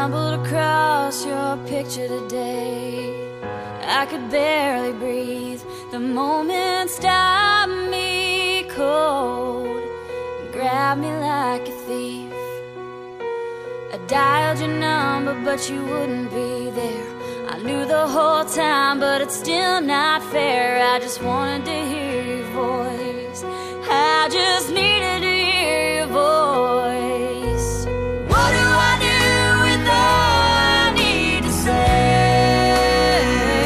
stumbled across your picture today. I could barely breathe. The moment stopped me cold, grabbed me like a thief. I dialed your number, but you wouldn't be there. I knew the whole time, but it's still not fair. I just wanted to hear your voice. I just needed to hear your voice. What do I do with all I need to say?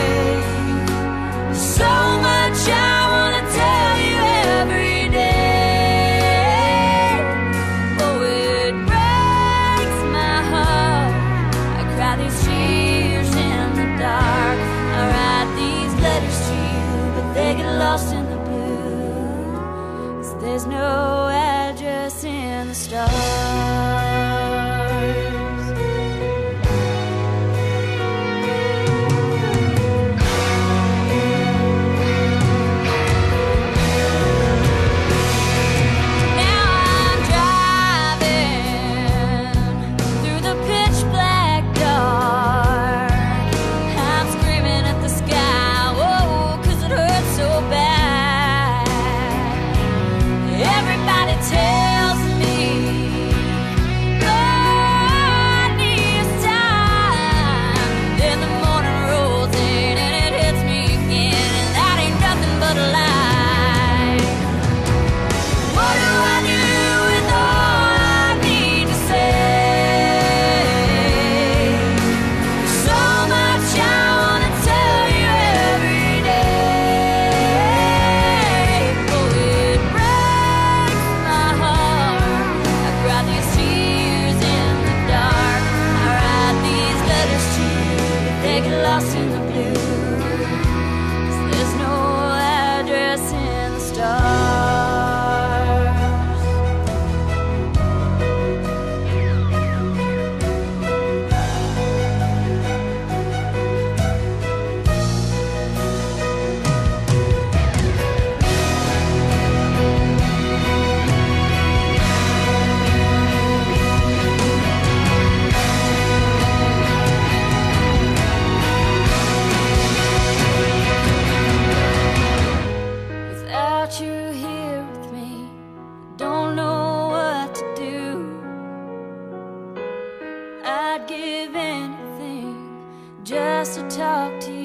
So much I want to tell you every day. Oh, it breaks my heart. I cry these tears in the dark. I write these letters to you, but they get lost in the blue, 'cause there's no address in the stars. Lost in the blue, 'cause there's no address in the stars. You here with me, don't know what to do. I'd give anything just to talk to you.